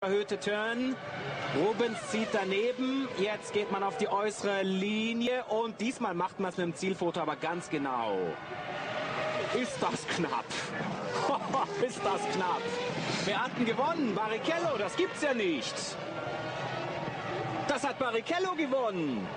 Erhöhte Turn. Rubens zieht daneben. Jetzt geht man auf die äußere Linie. Und diesmal macht man es mit dem Zielfoto aber ganz genau. Ist das knapp. Ist das knapp. Wer hat denn gewonnen? Barrichello, das gibt's ja nicht. Das hat Barrichello gewonnen.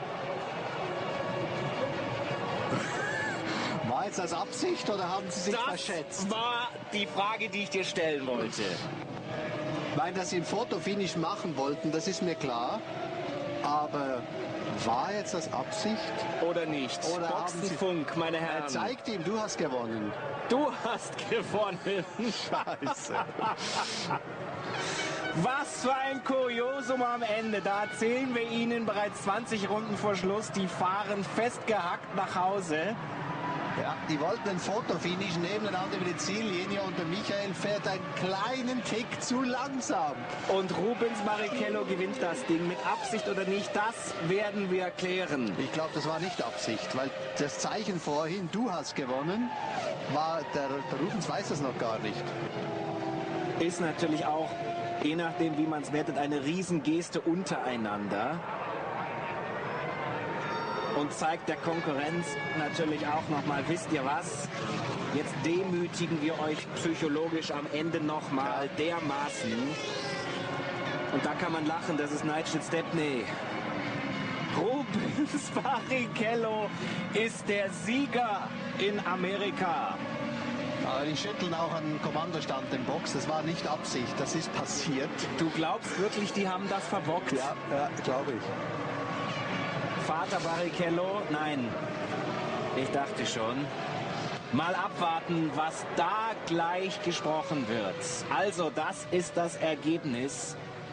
War jetzt das Absicht oder haben Sie sich verschätzt? Das war die Frage, die ich dir stellen wollte. Ich meine, dass Sie ein Fotofinish machen wollten, das ist mir klar. Aber war jetzt das Absicht? Oder nicht? Oder Boxenfunk, meine Herren. Er zeigt ihm, du hast gewonnen. Du hast gewonnen. Scheiße. Was für ein Kuriosum am Ende. Da erzählen wir Ihnen bereits 20 Runden vor Schluss. Die fahren festgehackt nach Hause. Ja, die wollten ein Fotofinish nebeneinander über die Ziellinie und der Michael fährt einen kleinen Tick zu langsam. Und Rubens Barrichello gewinnt das Ding. Mit Absicht oder nicht, das werden wir klären. Ich glaube, das war nicht Absicht, weil das Zeichen vorhin, du hast gewonnen, war der Rubens weiß das noch gar nicht. Ist natürlich auch, je nachdem wie man es wertet, eine Riesengeste untereinander. Und zeigt der Konkurrenz natürlich auch nochmal, wisst ihr was? Jetzt demütigen wir euch psychologisch am Ende nochmal dermaßen. Und da kann man lachen, das ist Nigel Stepney. Rubens Barrichello ist der Sieger in Amerika. Aber die schütteln auch an den Kommandostand im Box, das war nicht Absicht, das ist passiert. Du glaubst wirklich, die haben das verbockt? Ja, glaube ich. Vater Barrichello? Nein, ich dachte schon. Mal abwarten, was da gleich gesprochen wird. Also, das ist das Ergebnis.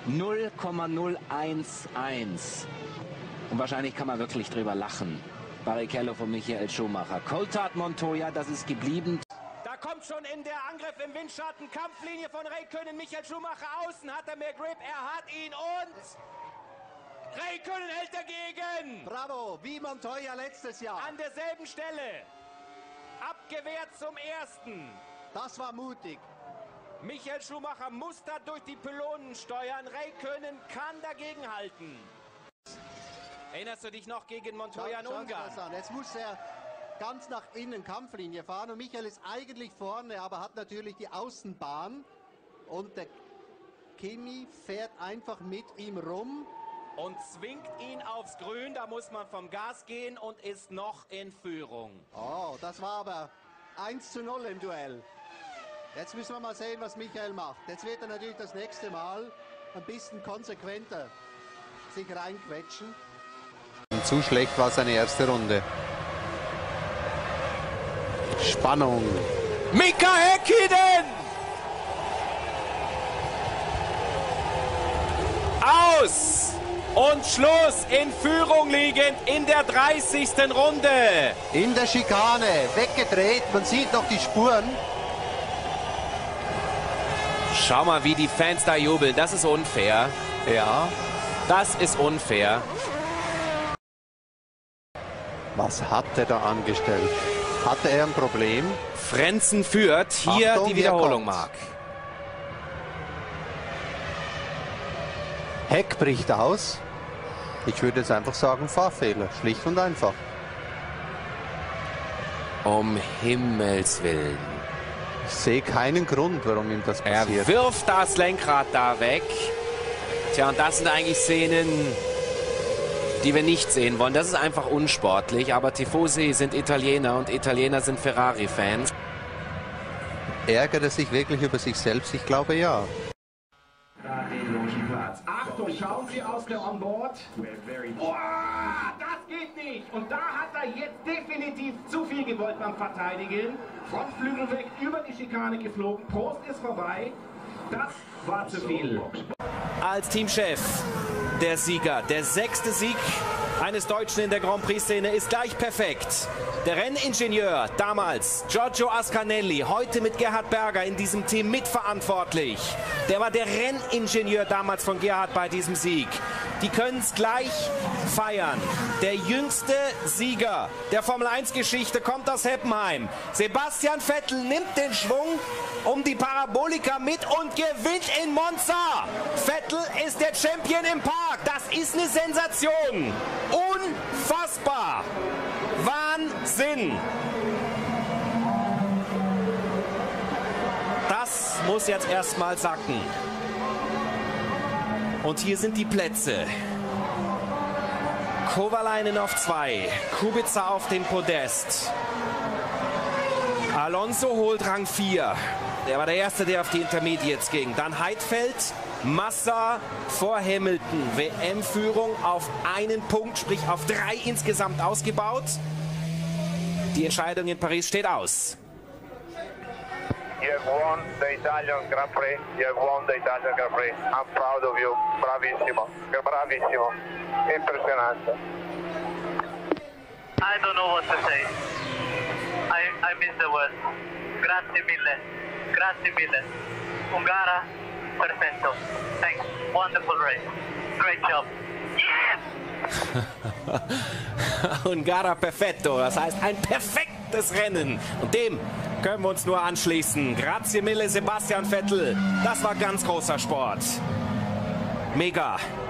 0,011. Und wahrscheinlich kann man wirklich drüber lachen. Barrichello von Michael Schumacher. Coulthard Montoya, das ist geblieben. Da kommt schon in der Angriff im Windschatten. Kampflinie von Räikkönen. Michael Schumacher außen. Hat er mehr Grip? Er hat ihn und... Räikkönen hält dagegen. Bravo, wie Montoya letztes Jahr. An derselben Stelle. Abgewehrt zum ersten. Das war mutig. Michael Schumacher muss da durch die Pylonen steuern. Räikkönen kann dagegenhalten. Erinnerst du dich noch gegen Montoya in Ungarn? Jetzt muss er ganz nach innen Kampflinie fahren und Michael ist eigentlich vorne, aber hat natürlich die Außenbahn und der Kimi fährt einfach mit ihm rum. Und zwingt ihn aufs Grün, da muss man vom Gas gehen und ist noch in Führung. Oh, das war aber 1:0 im Duell. Jetzt müssen wir mal sehen, was Michael macht. Jetzt wird er natürlich das nächste Mal ein bisschen konsequenter sich reinquetschen. Zu schlecht war seine erste Runde. Spannung. Mika Häkkinen! Aus! Und Schluss, in Führung liegend in der 30. Runde. In der Schikane, weggedreht, man sieht noch die Spuren. Schau mal, wie die Fans da jubeln, das ist unfair. Ja. Das ist unfair. Was hat er da angestellt? Hatte er ein Problem? Frentzen führt, hier Achtung, die Wiederholung, Marc. Heck bricht aus. Ich würde jetzt einfach sagen, Fahrfehler. Schlicht und einfach. Um Himmels Willen. Ich sehe keinen Grund, warum ihm das Er passiert. wirft das Lenkrad da weg. Tja, und das sind eigentlich Szenen, die wir nicht sehen wollen. Das ist einfach unsportlich. Aber Tifosi sind Italiener und Italiener sind Ferrari-Fans. Ärgert er sich wirklich über sich selbst? Ich glaube, ja. Den Logenplatz. Achtung, schauen Sie aus der Onboard. Oh, das geht nicht. Und da hat er jetzt definitiv zu viel gewollt beim Verteidigen. Frontflügel weg, über die Schikane geflogen. Prost ist vorbei. Das war zu viel. Als Teamchef der Sieger, der 6. Sieg eines Deutschen in der Grand Prix-Szene ist gleich perfekt. Der Renningenieur damals, Giorgio Ascanelli, heute mit Gerhard Berger in diesem Team mitverantwortlich. Der war der Renningenieur damals von Gerhard bei diesem Sieg. Die können es gleich feiern. Der jüngste Sieger der Formel-1-Geschichte kommt aus Heppenheim. Sebastian Vettel nimmt den Schwung um die Parabolika mit und gewinnt in Monza. Vettel Champion im Park. Das ist eine Sensation. Unfassbar. Wahnsinn. Das muss jetzt erstmal sacken. Und hier sind die Plätze. Kovalainen auf 2, Kubica auf dem Podest. Alonso holt Rang 4. Der war der Erste, der auf die Intermediates ging. Dann Heidfeld, Massa vor Hamilton. WM-Führung auf einen Punkt, sprich auf 3 insgesamt ausgebaut. Die Entscheidung in Paris steht aus. You have won the Italian Grand Prix. You have won the Italian Grand Prix. I'm proud of you. Bravissimo. Bravissimo. Impressionante. I don't know what to say. I miss the word. Grazie mille. Grazie mille. Ungara, perfetto. Thanks. Wonderful race. Great job. Yes! Ungara perfetto, das heißt ein perfektes Rennen. Und dem können wir uns nur anschließen. Grazie mille, Sebastian Vettel. Das war ganz großer Sport. Mega.